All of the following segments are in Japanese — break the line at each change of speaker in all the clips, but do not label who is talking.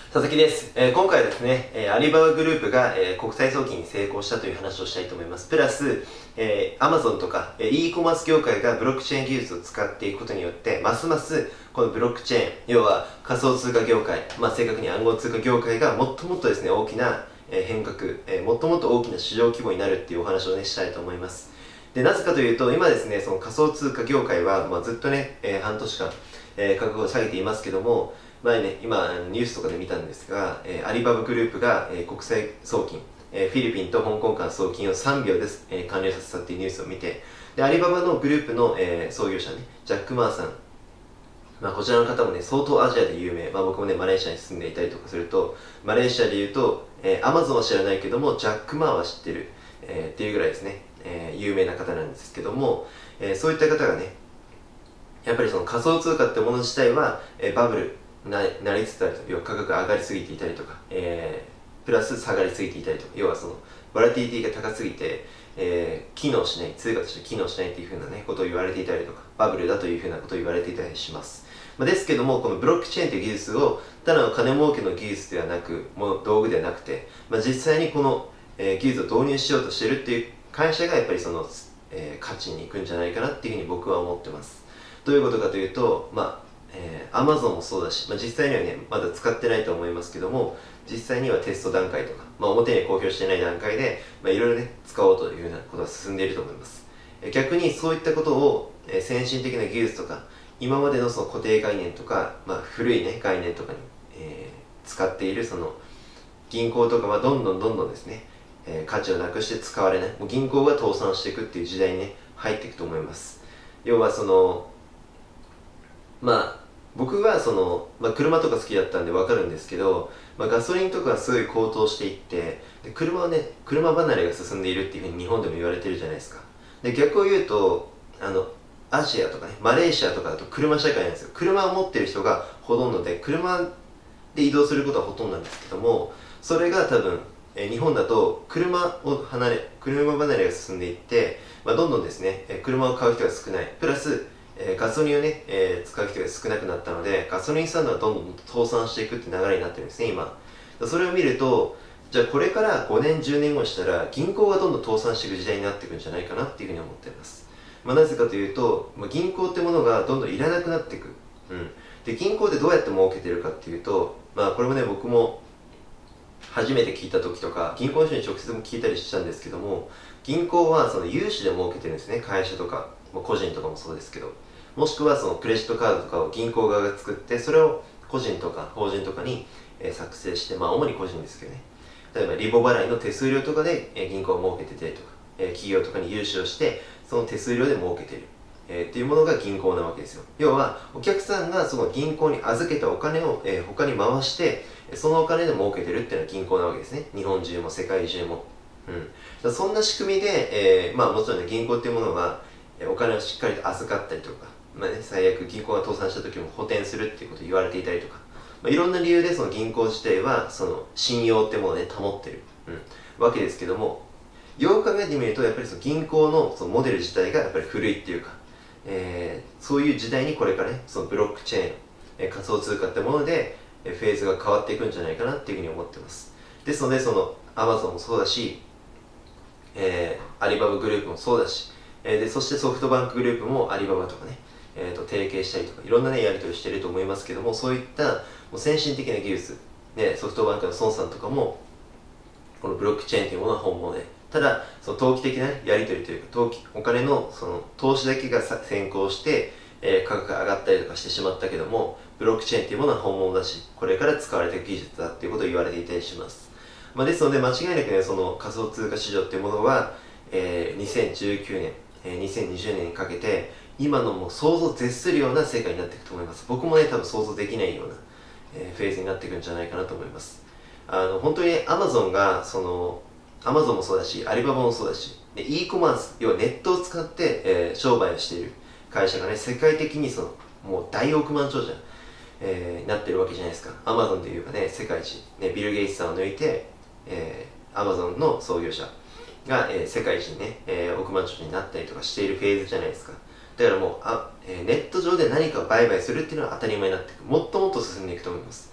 佐々木です。今回はですね、アリババグループが、国際送金に成功したという話をしたいと思います。プラス、Amazon とか、e コマース業界がブロックチェーン技術を使っていくことによって、ますますこのブロックチェーン、要は仮想通貨業界、正確に暗号通貨業界がもっともっとですね、大きな変革、もっともっと大きな市場規模になるっていうお話をね、したいと思います。で、なぜかというと、今ですね、その仮想通貨業界は、ずっとね、半年間、価格を下げていますけども、前ね、今ニュースとかで見たんですが、アリババグループが、国際送金、フィリピンと香港間送金を3秒で、完了させたっていうニュースを見て、でアリババのグループの、創業者ね、ジャック・マーさん、こちらの方もね、相当アジアで有名、僕もね、マレーシアに住んでいたりとかすると、マレーシアで言うと、アマゾンは知らないけども、ジャック・マーは知ってる、っていうぐらいですね、有名な方なんですけども、そういった方がね、やっぱりその仮想通貨ってもの自体は、バブルなりつつあると、要は価格が上がりすぎていたりとか、プラス下がりすぎていたりとか、要はそのボラティリティが高すぎて、機能しない、通貨として機能しないっていうふうなね、ことを言われていたりとか、バブルだというふうなことを言われていたりします。ですけども、このブロックチェーンという技術を、ただの金儲けの技術ではなく、道具ではなくて、実際にこの、技術を導入しようとしているっていう会社がやっぱりその、価値にいくんじゃないかなっていうふうに僕は思ってます。どういうことかというと、Amazon もそうだし、実際にはね、まだ使ってないと思いますけども、実際にはテスト段階とか、表に公表していない段階で、いろいろね、使おうというようなことが進んでいると思います。逆にそういったことを、先進的な技術とか、今までのその固定概念とか、古いね、概念とかに、使っているその、銀行とかはどんどんですね、価値をなくして使われない、もう銀行が倒産していくっていう時代にね、入っていくと思います。要はその、僕はその、車とか好きだったんで分かるんですけど、ガソリンとかがすごい高騰していって、で車はね、車離れが進んでいるっていうふうに日本でも言われてるじゃないですか。で逆を言うと、アジアとかね、マレーシアとかだと車社会なんですよ。車を持ってる人がほとんどで、車で移動することはほとんどなんですけども、それが多分、日本だと車離れが進んでいって、どんどんですね、車を買う人が少ない。プラスガソリンをね、使う人が少なくなったので、ガソリンスタンドはどんどん倒産していくって流れになってるんですね、今。それを見ると、じゃあこれから5年、10年後にしたら、銀行がどんどん倒産していく時代になっていくんじゃないかなっていうふうに思っています。なぜかというと、銀行ってものがどんどんいらなくなっていく。で、銀行ってどうやって儲けてるかっていうと、これもね、僕も初めて聞いた時とか、銀行の人に直接も聞いたりしたんですけども、銀行はその融資で儲けてるんですね、会社とか、個人とかもそうですけど。もしくはそのクレジットカードとかを銀行側が作って、それを個人とか法人とかに作成して、主に個人ですけどね。例えばリボ払いの手数料とかで銀行を儲けてたりとか、企業とかに融資をして、その手数料で儲けている。っていうものが銀行なわけですよ。要は、お客さんがその銀行に預けたお金を他に回して、そのお金で儲けてるっていうのは銀行なわけですね。日本中も世界中も。そんな仕組みで、もちろんね、銀行っていうものは、お金をしっかりと預かったりとか、最悪銀行が倒産した時も補填するっていうことを言われていたりとか、いろんな理由でその銀行自体はその信用ってものをね、保ってる、わけですけども、よく考えてみると、やっぱりその銀行のそのモデル自体がやっぱり古いっていうか、そういう時代にこれからね、そのブロックチェーン、仮想通貨ってもので、フェーズが変わっていくんじゃないかなっていうふうに思ってます。ですので、その Amazon もそうだし、アリババグループもそうだし、そしてソフトバンクグループもアリババとかね、提携したりとかいろんなねやり取りしていると思いますけども、そういったもう先進的な技術、ソフトバンクの孫さんとかもこのブロックチェーンというものは本物で、ただその投機的なやり取りというか、お金のその投資だけが先行して、価格が上がったりとかしてしまったけども、ブロックチェーンというものは本物だし、これから使われていく技術だっていうことを言われていたりします。ですので間違いなくね、その仮想通貨市場っていうものは、2019年、2020年にかけて今のもう想像を絶するような世界になっていくと思います。僕もね、多分想像できないような、フェーズになっていくんじゃないかなと思います。本当に Amazon がAmazon もそうだし、アリババもそうだし、e コマース、要はネットを使って、商売をしている会社がね、世界的にもう大億万長者、になってるわけじゃないですか。Amazon でいうかね、世界一、ビル・ゲイツさんを抜いて、Amazon の創業者が、世界一にね、億万長者になったりとかしているフェーズじゃないですか。だからもうネット上で何かを売買するっていうのは当たり前になっていく。もっともっと進んでいくと思います。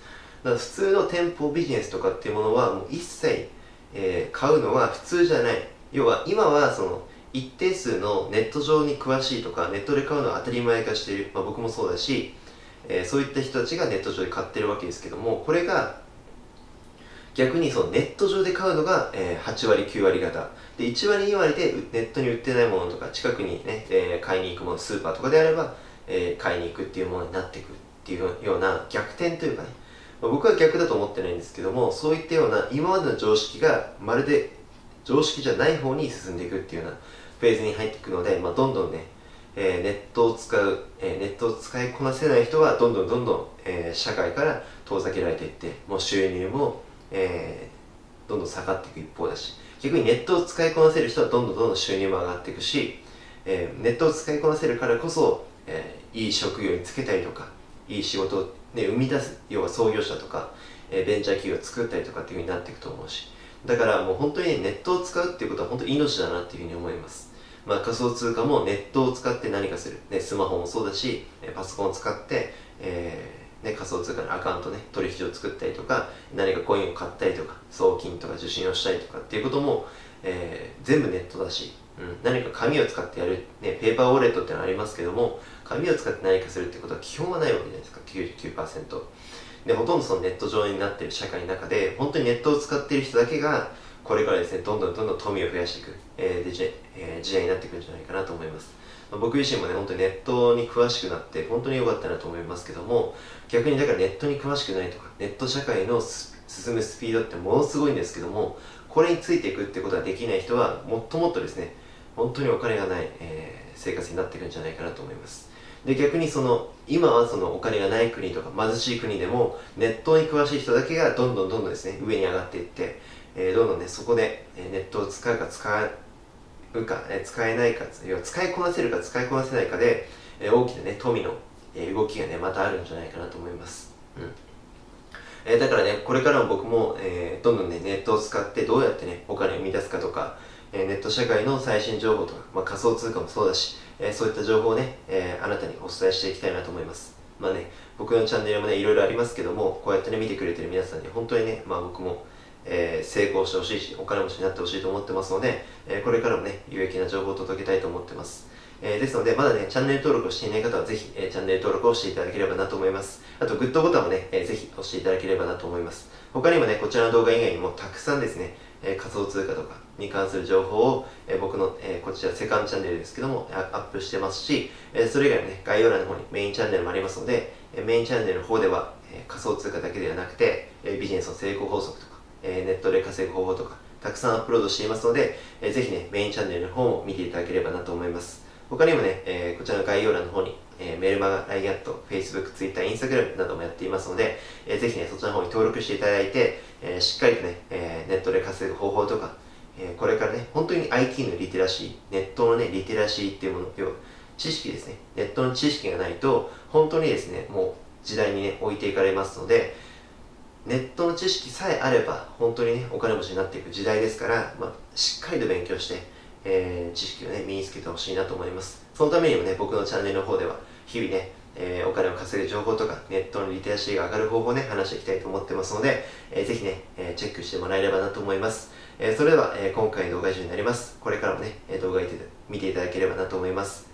だから普通の店舗ビジネスとかっていうものはもう一切、買うのは普通じゃない。要は今はその一定数のネット上に詳しいとかネットで買うのは当たり前化している、僕もそうだし、そういった人たちがネット上で買ってるわけですけども、これが逆にそのネット上で買うのが、8割9割方で、1割2割でネットに売ってないものとか近くにね、買いに行くもの、スーパーとかであれば、買いに行くっていうものになっていくっていうような逆転というかね、僕は逆だと思ってないんですけども、そういったような今までの常識がまるで常識じゃない方に進んでいくっていうようなフェーズに入っていくので、どんどんね、ネットを使いこなせない人はどんどん、社会から遠ざけられていって、もう収入も、どんどん下がっていく一方だし、逆にネットを使いこなせる人はどんどん収入も上がっていくし、ネットを使いこなせるからこそ、いい職業に就けたりとか、いい仕事を、生み出す、要は創業者とか、ベンチャー企業を作ったりとかっていう風になっていくと思うし、だからもう本当に、ネットを使うっていうことは本当に命だなっていうふうに思います。仮想通貨もネットを使って何かする、スマホもそうだし、パソコンを使って、仮想通貨のアカウントね、取引所を作ったりとか、何かコインを買ったりとか、送金とか受信をしたりとかっていうことも、全部ネットだし、何か紙を使ってやる、ペーパーウォレットってのはありますけども、紙を使って何かするってことは基本はないわけじゃないですか、99%。で、ほとんどそのネット上になっている社会の中で、本当にネットを使っている人だけが、これからですね、どんどん富を増やしていく、時代になってくるんじゃないかなと思います。僕自身もね、本当にネットに詳しくなって本当に良かったなと思いますけども、逆にだからネットに詳しくないとか、ネット社会の進むスピードってものすごいんですけども、これについていくってことができない人はもっともっとですね、本当にお金がない、生活になっていくんじゃないかなと思います。で、逆に今はそのお金がない国とか貧しい国でも、ネットに詳しい人だけがどんどんですね、上に上がっていって、どんどんね、そこでネットを使うか使えないか、要は使いこなせるか使いこなせないかで、大きなね、富の動きがね、またあるんじゃないかなと思います。だからね、これからも僕も、どんどんね、ネットを使ってどうやってね、お金を生み出すかとか、ネット社会の最新情報とか、仮想通貨もそうだし、そういった情報をね、あなたにお伝えしていきたいなと思います。僕のチャンネルもね、いろいろありますけども、こうやってね、見てくれてる皆さんに本当にね、僕も、成功してほしいし、お金持ちになってほしいと思ってますので、これからもね、有益な情報を届けたいと思ってます。ですので、まだね、チャンネル登録をしていない方はぜひ、チャンネル登録をしていただければなと思います。あと、グッドボタンもね、ぜひ押していただければなと思います。他にもね、こちらの動画以外にもたくさんですね、仮想通貨とかに関する情報を、僕の、こちらセカンドチャンネルですけども、アップしてますし、それ以外のね、概要欄の方にメインチャンネルもありますので、メインチャンネルの方では、仮想通貨だけではなくて、ビジネスの成功法則とか、ネットで稼ぐ方法とか、たくさんアップロードしていますので、ぜひね、メインチャンネルの方も見ていただければなと思います。他にもね、こちらの概要欄の方に、メルマガ、LINE アット、Facebook、Twitter、Instagram などもやっていますので、ぜひね、そちらの方に登録していただいて、しっかりとね、ネットで稼ぐ方法とか、これからね、本当に IT のリテラシー、ネットのね、リテラシーっていうもの、要は知識ですね。ネットの知識がないと、本当にですね、もう時代にね、置いていかれますので、ネットの知識さえあれば、本当にね、お金持ちになっていく時代ですから、しっかりと勉強して、知識をね、身につけてほしいなと思います。そのためにもね、僕のチャンネルの方では、日々ね、お金を稼ぐ情報とか、ネットのリテラシーが上がる方法をね、話していきたいと思ってますので、ぜひね、チェックしてもらえればなと思います。それでは、今回の動画以上になります。これからもね、動画見ていただければなと思います。